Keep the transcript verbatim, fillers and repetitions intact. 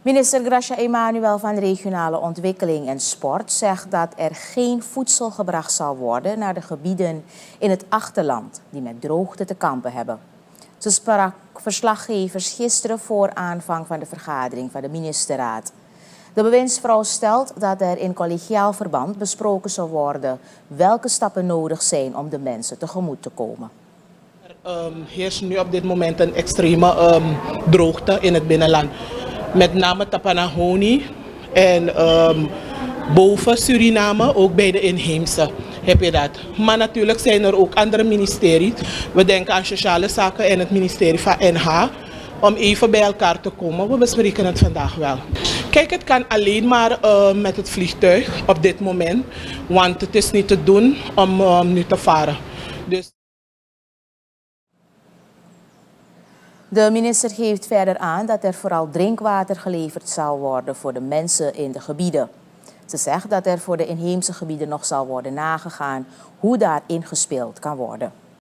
Minister Gracia Emanuel van Regionale Ontwikkeling en Sport zegt dat er geen voedsel gebracht zal worden naar de gebieden in het achterland die met droogte te kampen hebben. Ze sprak verslaggevers gisteren voor aanvang van de vergadering van de ministerraad. De bewindsvrouw stelt dat er in collegiaal verband besproken zal worden welke stappen nodig zijn om de mensen tegemoet te komen. Er um, heerst nu op dit moment een extreme um, droogte in het binnenland. Met name Tapanahoni en um, boven Suriname, ook bij de inheemse heb je dat. Maar natuurlijk zijn er ook andere ministeries. We denken aan sociale zaken en het ministerie van N H. Om even bij elkaar te komen. We bespreken het vandaag wel. Kijk, het kan alleen maar uh, met het vliegtuig op dit moment. Want het is niet te doen om uh, nu te varen. Dus... De minister geeft verder aan dat er vooral drinkwater geleverd zal worden voor de mensen in de gebieden. Ze zegt dat er voor de inheemse gebieden nog zal worden nagegaan hoe daar ingespeeld kan worden.